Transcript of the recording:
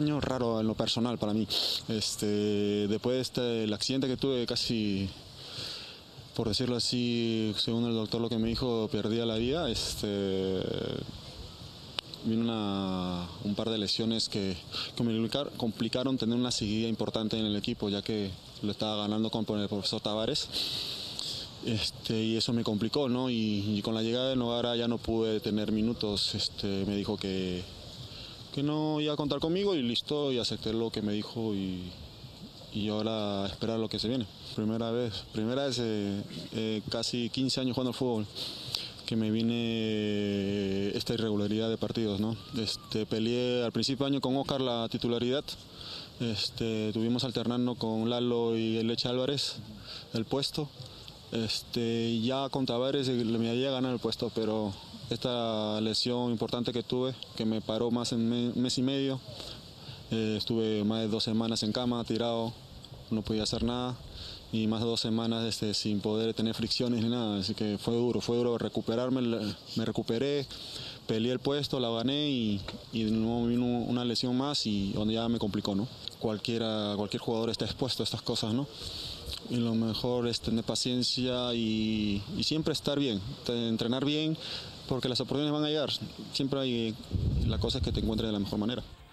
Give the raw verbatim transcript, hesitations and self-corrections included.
año raro en lo personal para mí. Este, después de este, el accidente que tuve, casi, por decirlo así, según el doctor lo que me dijo, perdía la vida. Este, vino una, un par de lesiones que, que me complicaron tener una seguida importante en el equipo, ya que lo estaba ganando con el profesor Tavares. Este, y eso me complicó, ¿no? Y, y con la llegada de Novara ya no pude tener minutos. Este, me dijo que, que no iba a contar conmigo y listo, y acepté lo que me dijo y, y ahora esperar lo que se viene. Primera vez, primera vez eh, eh, casi quince años jugando al fútbol, que me vine esta irregularidad de partidos, ¿no? Este, peleé al principio de año con Oscar la titularidad. Este, tuvimos alternando con Lalo y el Leche Álvarez el puesto. Este, ya con Tavares me había ganado el puesto, pero esta lesión importante que tuve, que me paró más en un mes y medio, eh, estuve más de dos semanas en cama, tirado, no podía hacer nada, y más de dos semanas este, sin poder tener fricciones ni nada, así que fue duro, fue duro recuperarme, me recuperé, peleé el puesto, la gané y, y de nuevo vino una lesión más y donde ya me complicó, ¿no? Cualquiera, cualquier jugador está expuesto a estas cosas, ¿no? Y lo mejor es tener paciencia y, y siempre estar bien, entrenar bien, porque las oportunidades van a llegar. Siempre hay, la cosa es que te encuentres de la mejor manera.